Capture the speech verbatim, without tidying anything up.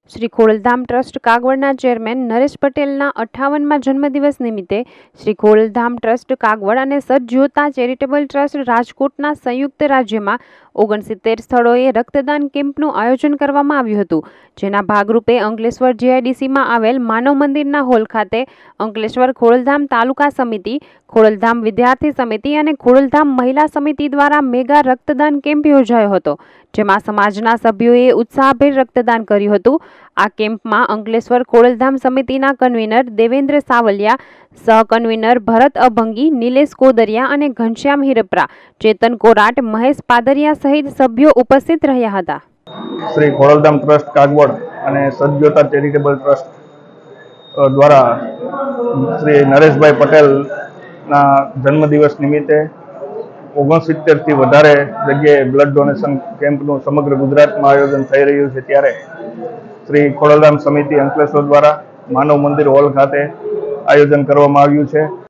Shri Khodaldham trust કાગવડના chairman Naresh પટેલના અઠ્ઠાવનમાં જન્મદિવસ નિમિત્તે શ્રી ખોડલધામ ટ્રસ્ટ કાગવડ અને સદજ્યોતા ચેરિટેબલ ટ્રસ્ટ રાજકોટના સંયુક્ત રાજ્યમાં ઓગણસિત્તેર સ્થળોએ રક્તદાન કેમ્પનું આયોજન કરવામાં આવ્યું હતું, જેના ભાગરૂપે અંકલેશ્વર જીઆઈડીસીમાં આવેલ માનવ મંદિરના હોલ ખાતે અંકલેશ્વર ખોડલધામ તાલુકા સમિતિ, ખોડલધામ વિદ્યાર્થી સમિતિ અને ખોડલધામ મહિલા સમિતિ દ્વારા મેગા રક્તદાન કેમ્પ યોજાયો હતો, જેમાં સમાજના સભ્યોએ ઉત્સાહભેર રક્તદાન કર્યું હતું। આ કેમ્પમાં અંકલેશ્વર ખોડલધામ સમિતિના કન્વીનર દેવેન્દ્ર સાવલિયા, સહ કન્વીનર ભરત અભંગી, નિલેશ કોદરિયા અને ઘનશ્યામ હિરપરા, ચેતન કોરાટ, મહેશ પાદરિયા સહિત સભ્યો ઉપસ્થિત રહ્યા હતા। શ્રી ખોડલધામ ટ્રસ્ટ કાગવડ અને સદજ્યોતા ચેરિટેબલ ટ્રસ્ટ દ્વારા શ્રી નરેશભાઈ પટેલના જન્મદિવસ નિમિત્તે ઓગણસિત્તેર થી વધારે જગ્યાએ બ્લડ ડોનેશન કેમ્પનું સમગ્ર ગુજરાતમાં આયોજન થઈ રહ્યું છે, ત્યારે શ્રી ખોડલધામ સમિતિ અંકલેશ્વર દ્વારા માનવ મંદિર હોલ ખાતે આયોજન કરવામાં આવ્યું છે।